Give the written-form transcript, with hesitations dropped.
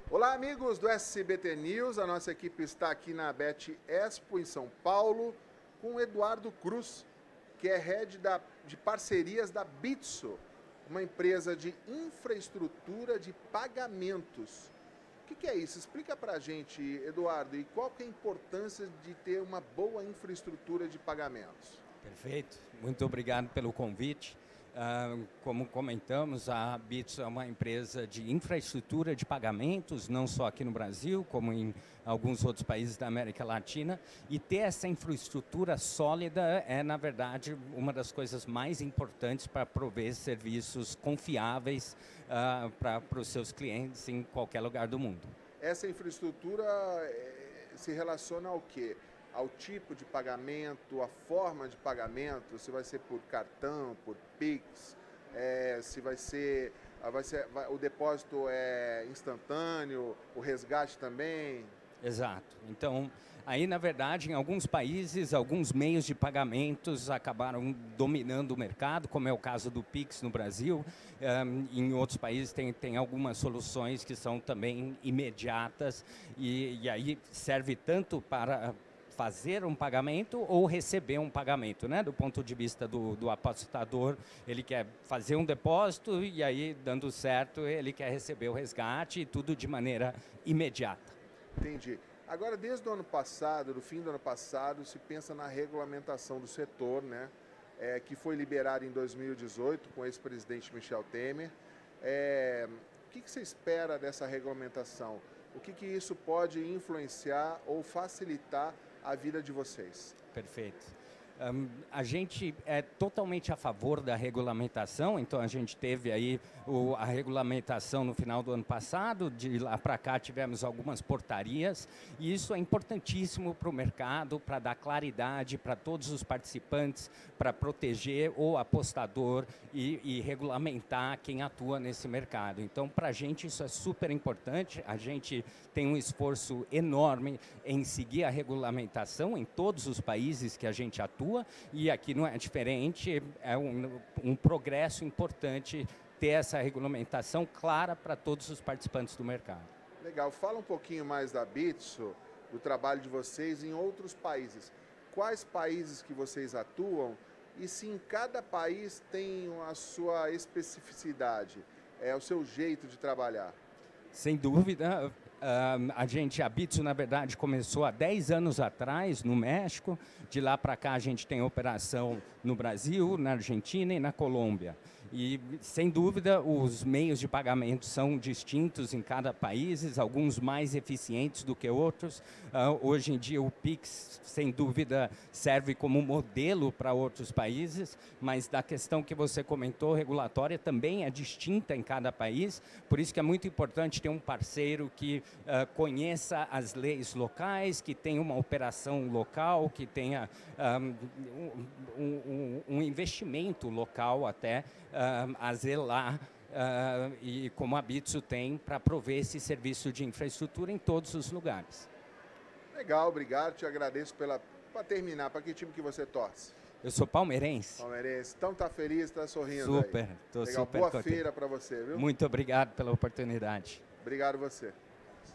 Olá, amigos do SBT News. A nossa equipe está aqui na Bet Expo, em São Paulo, com o Eduardo Cruz, que é head de parcerias da Bitso, uma empresa de infraestrutura de pagamentos. O que é isso? Explica pra gente, Eduardo, e qual que é a importância de ter uma boa infraestrutura de pagamentos? Perfeito, muito obrigado pelo convite. Como comentamos, a Bitso é uma empresa de infraestrutura de pagamentos, não só aqui no Brasil, como em alguns outros países da América Latina. E ter essa infraestrutura sólida é, na verdade, uma das coisas mais importantes para prover serviços confiáveis para os seus clientes em qualquer lugar do mundo. Essa infraestrutura se relaciona ao quê? Ao tipo de pagamento, a forma de pagamento, se vai ser por cartão, por Pix, se o depósito é instantâneo, o resgate também. Exato. Então, aí na verdade, em alguns países, alguns meios de pagamentos acabaram dominando o mercado, como é o caso do Pix no Brasil. Em outros países tem algumas soluções que são também imediatas e aí serve tanto para fazer um pagamento ou receber um pagamento, né? Do ponto de vista do apostador, ele quer fazer um depósito e aí, dando certo, ele quer receber o resgate e tudo de maneira imediata. Entendi. Agora, desde o ano passado, do fim do ano passado, se pensa na regulamentação do setor, né? Que foi liberada em 2018 com o ex-presidente Michel Temer. O que você espera dessa regulamentação? O que isso pode influenciar ou facilitar a vida de vocês? Perfeito. A gente é totalmente a favor da regulamentação, então a gente teve aí a regulamentação no final do ano passado, de lá para cá tivemos algumas portarias, e isso é importantíssimo para o mercado, para dar claridade para todos os participantes, para proteger o apostador e regulamentar quem atua nesse mercado. Então, para a gente isso é super importante, a gente tem um esforço enorme em seguir a regulamentação em todos os países que a gente atua, e aqui não é diferente, é um progresso importante ter essa regulamentação clara para todos os participantes do mercado. Legal, fala um pouquinho mais da Bitso, do trabalho de vocês em outros países. Quais países que vocês atuam e se em cada país tem a sua especificidade, o seu jeito de trabalhar? Sem dúvida. A Bitso, na verdade, começou há 10 anos atrás no México. De lá para cá a gente tem operação no Brasil, na Argentina e na Colômbia. E, sem dúvida, os meios de pagamento são distintos em cada país, alguns mais eficientes do que outros. Hoje em dia o Pix, sem dúvida, serve como modelo para outros países, mas da questão que você comentou, regulatória, também é distinta em cada país. Por isso que é muito importante ter um parceiro que conheça as leis locais, que tenha uma operação local, que tenha um investimento local até a zelar, e como a Bitso tem, para prover esse serviço de infraestrutura em todos os lugares. Legal, obrigado, te agradeço para terminar, para que time que você torce? Eu sou palmeirense. Palmeirense, então tá feliz, tá sorrindo super, aí. Tô Legal, super boa contente. feira para você, viu? Muito obrigado pela oportunidade. Obrigado você.